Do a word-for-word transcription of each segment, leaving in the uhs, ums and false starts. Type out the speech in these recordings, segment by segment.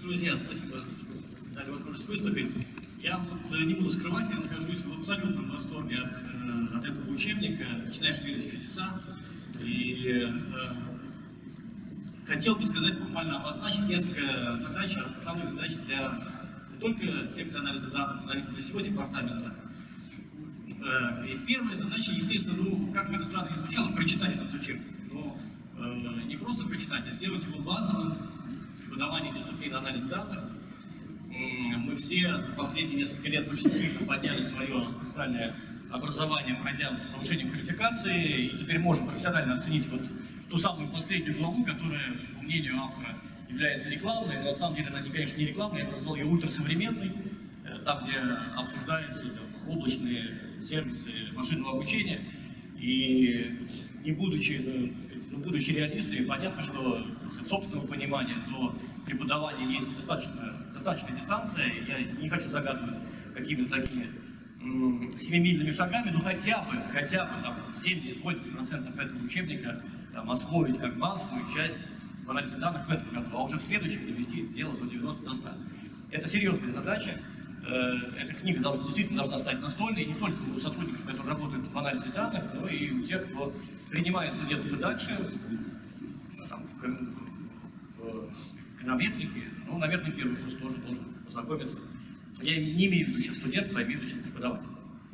Друзья, спасибо, что дали возможность выступить. Я вот не буду скрывать, я нахожусь в абсолютном восторге от, от этого учебника. Начинаешь верить в чудеса. И э, хотел бы сказать, буквально обозначить несколько задач, основных задач для не только секции анализа данных, но и для всего департамента. Э, и первая задача, естественно, ну, как бы это странно ни звучало, прочитать этот учебник. Но э, не просто прочитать, а сделать его базовым в преподавании дисциплины анализ данных. Мы все за последние несколько лет очень сильно подняли свое профессиональное образование, пройдя повышение квалификации, и теперь можем профессионально оценить вот ту самую последнюю главу, которая, по мнению автора, является рекламной, но на самом деле она, конечно, не рекламная, я бы назвал ее ультрасовременной, там, где обсуждаются там, облачные сервисы машинного обучения, и не будучи, ну, будучи реалистами, понятно, что от собственного понимания до преподавания есть достаточно, достаточная дистанция, я не хочу загадывать какими-то такими семимильными шагами, но хотя бы, хотя бы там семьдесят-восемьдесят процентов этого учебника там, освоить как базовую часть в анализе данных в этом году, а уже в следующем довести дело до девяноста до ста. Это серьезная задача. Эта книга должна, действительно должна стать настольной не только у сотрудников, которые работают в анализе данных, но и у тех, кто принимает студентов и дальше, там, в, в эконометрике, ну, наверное, первый курс тоже должен познакомиться. Я не имею в виду сейчас студентов, а имею в виду сейчас преподавателей.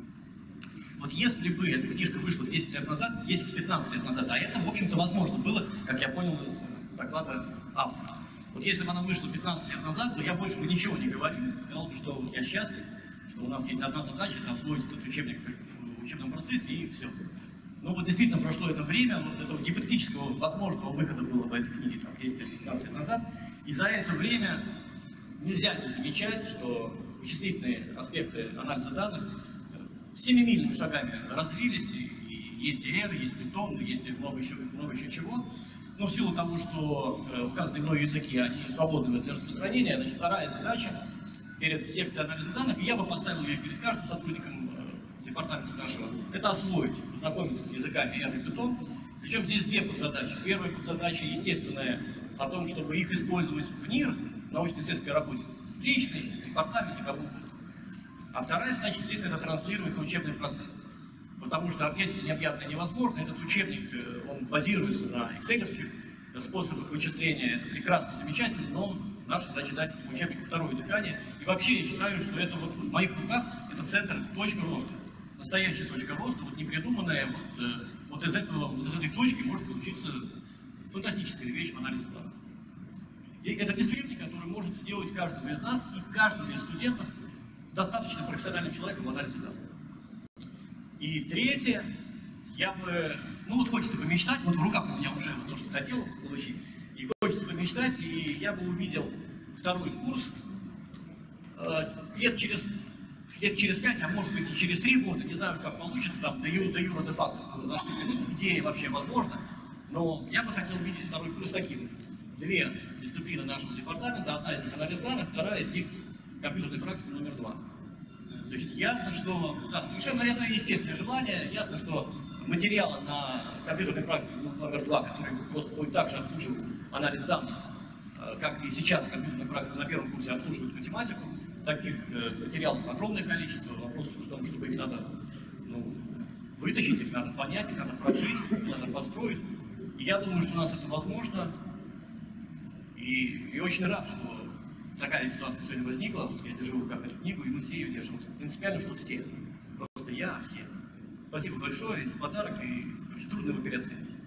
Вот если бы эта книжка вышла десять лет назад, десять-пятнадцать лет назад, а это, в общем-то, возможно было, как я понял из доклада автора. Вот если бы она вышла пятнадцать лет назад, то я больше бы ничего не говорил, сказал бы, что я счастлив, что у нас есть одна задача, это освоить этот учебник в учебном процессе, и все. Но вот действительно прошло это время, вот этого гипотетического возможного выхода было в этой книге там, десять-пятнадцать лет назад, и за это время нельзя не замечать, что вычислительные аспекты анализа данных семимильными шагами развились, и, и есть и R, есть Python, есть и много еще, много еще чего. Но в силу того, что э, указанные мной языки, они свободны для распространения, значит, вторая задача перед секцией анализа данных, и я бы поставил ее перед каждым сотрудником э, департамента нашего, это освоить, познакомиться с языками R и Python. Причем здесь две подзадачи. Первая подзадача, естественная, о том, чтобы их использовать в НИР, в научно-исследовательской работе, в личной, в департаменте, кому угодно. А вторая задача, естественно, это транслировать на учебный процесс. Потому что объять необъятное невозможно. Этот учебник, он базируется на экселевских способах вычисления. Это прекрасно, замечательно, но наша задача дать этому учебнику второе дыхание. И вообще я считаю, что это вот в моих руках, это центр, точка роста. Настоящая точка роста, вот не придуманная, вот, вот, из этого, вот из этой точки может получиться фантастическая вещь в анализе данных. И это дисциплина, который может сделать каждого из нас и каждого из студентов достаточно профессиональным человеком в анализе данных. И третье, я бы, ну вот хочется помечтать, вот в руках у меня уже то, что хотел получить, и хочется помечтать, и я бы увидел второй курс э, лет через, лет через пять, а может быть и через три года, не знаю, как получится, там, де юра, де юра, де факто, насколько идея вообще возможна, но я бы хотел видеть второй курс таким. Две дисциплины нашего департамента, одна из них анализ данных, вторая из них компьютерная практика номер два. То есть ясно, что, да, совершенно это естественное желание, ясно, что материалы на компьютерной практике номер два, который просто будет также обслуживать анализ данных, как и сейчас компьютерная практика на первом курсе обслуживает математику, таких материалов огромное количество, вопрос в том, чтобы их надо ну, вытащить, их надо понять, их надо прожить, их надо построить. И я думаю, что у нас это возможно, и, и очень рад, что такая ситуация сегодня возникла, вот я держу в руках эту книгу, и мы все ее держим. Принципиально, что все. Просто я, а все. Спасибо большое за подарок, и очень трудно его переоценить.